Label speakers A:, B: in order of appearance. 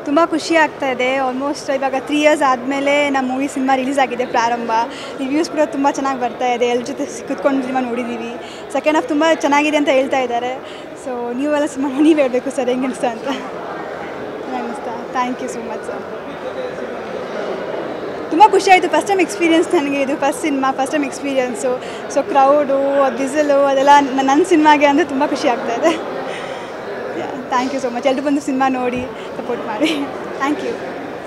A: ತುಂಬ ಖುಷಿ ಆಗ್ತಾ ಇದೆ. ಆಲ್ಮೋಸ್ಟ್ ಇವಾಗ 3 ಇಯರ್ಸ್ ಆದಮೇಲೆ ನಮ್ಮ ಸಿನಿಮಾ ರಿಲೀಸ್ ಆಗಿದೆ ಪ್ರಾರಂಭ. ರಿವ್ಯೂಸ್ ಕೂಡ ತುಂಬ ಚೆನ್ನಾಗಿ ಬರ್ತಾ ಇದೆ. ಎಲ್ಲರ ಜೊತೆ ಕುತ್ಕೊಂಡು ಸಿನಿಮಾ ನೋಡಿದ್ದೀವಿ. ಸೆಕೆಂಡ್ ಹಾಫ್ ತುಂಬ ಚೆನ್ನಾಗಿದೆ ಅಂತ ಹೇಳ್ತಾ ಇದ್ದಾರೆ. ಸೊ ನೀವೆಲ್ಲ ಸಿನಿಮಾ ನೀವು ಹೇಳಬೇಕು ಸರ್, ಹೆಂಗೆ ಅನಿಸ್ತಾ ಅಂತ. ಅನ್ನಿಸ್ತಾ. Thank you so much sir. ತುಂಬ ಖುಷಿ ಆಯಿತು. ಫಸ್ಟ್ ಟೈಮ್ ಎಕ್ಸ್ಪೀರಿಯನ್ಸ್ ನನಗೆ ಇದು. First cinema, first time experience. So crowd, ಬಿಸಿಲು ಅದೆಲ್ಲ ನನ್ನ ಸಿನಿಮಾಗೆ ಅಂದರೆ ತುಂಬ ಖುಷಿ ಆಗ್ತಾಯಿದೆ. Thank you so much. ಎಲ್ಲರೂ ಬಂದು ಸಿನಿಮಾ ನೋಡಿ ಸಪೋರ್ಟ್ ಮಾಡಿ. Thank you.